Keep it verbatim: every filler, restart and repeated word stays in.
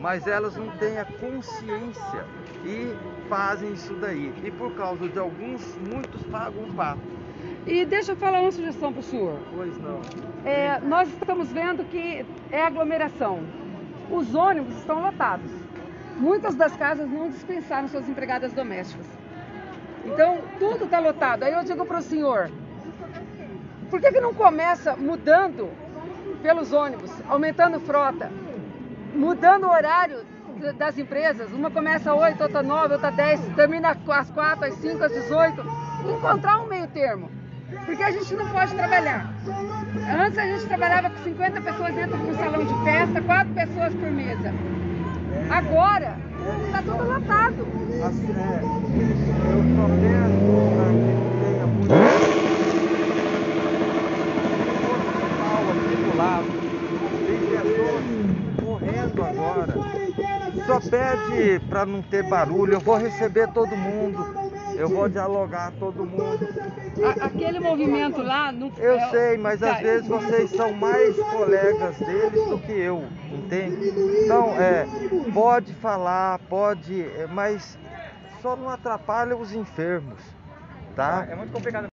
mas elas não têm a consciência e fazem isso daí. E por causa de alguns, muitos pagam o pato. E deixa eu falar uma sugestão para o senhor. Pois não. É, nós estamos vendo que é aglomeração. Os ônibus estão lotados. Muitas das casas não dispensaram suas empregadas domésticas. Então, tudo está lotado. Aí eu digo para o senhor, por que que não começa mudando pelos ônibus, aumentando frota, mudando o horário das empresas? Uma começa às oito, outra às nove, outra às dez, termina às quatro, às cinco, às dezoito. Encontrar um meio termo. Porque a gente não pode trabalhar. Antes a gente trabalhava com cinquenta pessoas dentro de um salão de festa, quatro pessoas por mesa. Agora, está tudo lotado. Assim, é, eu só peço para que tenha muito hospital aqui do lado. Tem pessoas morrendo agora. Só pede para não ter barulho. Eu vou receber todo mundo. Eu vou dialogar todo mundo. A, aquele movimento lá... Não, eu é, sei, mas tá, às vezes vocês são mais colegas deles do que eu, entende? Então, é, pode falar, pode, mas só não atrapalha os enfermos, tá? É muito complicado.